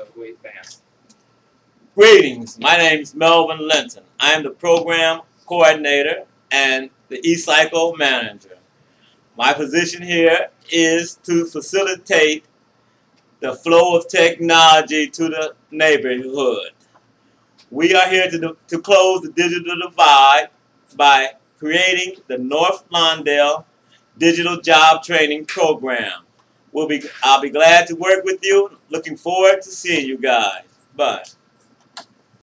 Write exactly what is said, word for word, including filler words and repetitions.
the weight band. Greetings. My name is Melvin Lenton. I am the program coordinator and the e-cycle manager. My position here is to facilitate the flow of technology to the neighborhood. We are here to, to close the digital divide by creating the North Lawndale Digital Job Training Program. We'll be, I'll be glad to work with you. Looking forward to seeing you guys. Bye.